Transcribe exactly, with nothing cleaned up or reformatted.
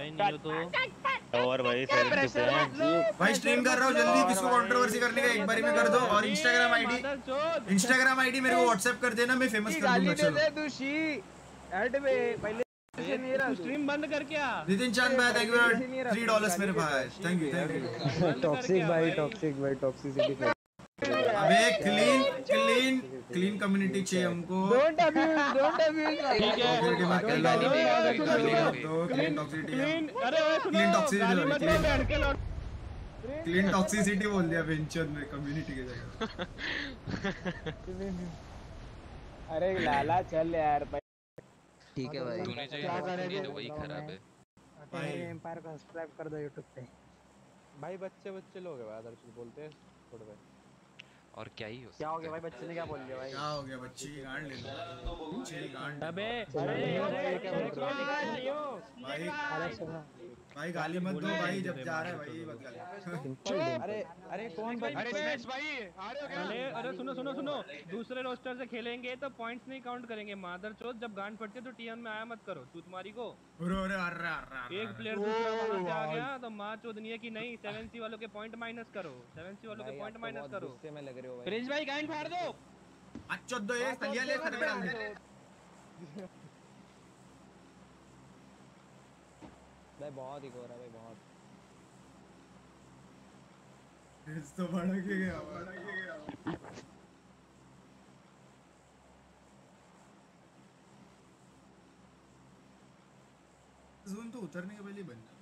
भाई नहीं हो तो और भाई साइलेंट चुप हैं भाई स्ट्रीम कर रहा हूँ जल्दी किसको कंट्रोवर्सी करने का एक बारी में कर दो और इंस्टाग्राम आईडी इंस्टाग्राम आईडी मेरे को व्हाट्सएप कर देना मैं फेमस कर दूंगा चलो ऐड में पहले से नहीं रहा स्ट्रीम बंद कर क्या नितिन चांद भाई थैंक यू थ्री डॉलर्स मेरे भाई thank you thank you toxic भाई टॉक्सिक भाई टॉक्सिसिटी अबे क्लीन क्लीन क्लीन कम्युनिटी चाहिए हमको डोंट अब्यूज डोंट अब्यूज ठीक है तो क्लीन टॉक्सिसिटी क्लीन अरे ओए सुनो क्लीन टॉक्सिसिटी मत क्लीन बैठ के लौट क्लीन टॉक्सिसिटी बोल दिया वेंचर में कम्युनिटी के जगह अरे लाला चल यार ठीक है भाई तूने जो तो वही खराब है भाई एम्पायर को सब्सक्राइब कर दो YouTube पे भाई बच्चे बच्चे लोग हैं भाई दर्शक बोलते हैं छोड़ भाई और क्या ही हो क्या हो गया भाई बच्चे ने क्या बोल दिया भाई क्या हो गया बच्ची की गांड ले लो बच्ची की गांड अबे भाई भाई गाली मत दो भाई जब जा रहा है भाई मत गाली अरे अरे कौन अरे स्मैश भाई आ रहे हो क्या अरे अरे सुनो सुनो सुनो दूसरे रोस्टर से खेलेंगे तो पॉइंट्स नहीं काउंट करेंगे मादर चोद जब गांड फटती है तो टीएम में आया मत करो तू तुम्हारी को अरे अरे अरे अरे एक प्लेयर दूसरा वहां से आ गया तो मां चोदनी है कि नहीं सेवन सी वालों के पॉइंट माइनस करो सेवन सी वालों के पॉइंट माइनस करो गुस्से में लग रहे हो भाई प्रिंस भाई गांड फाड़ दो अच्छा दो ये तलिया ले सर में डाल दे भाई बहुत ही गोरा भाई बहुत इस तो बड़ा के गया बड़ा के गया ज़ूम तो उतरने के पहले ही बन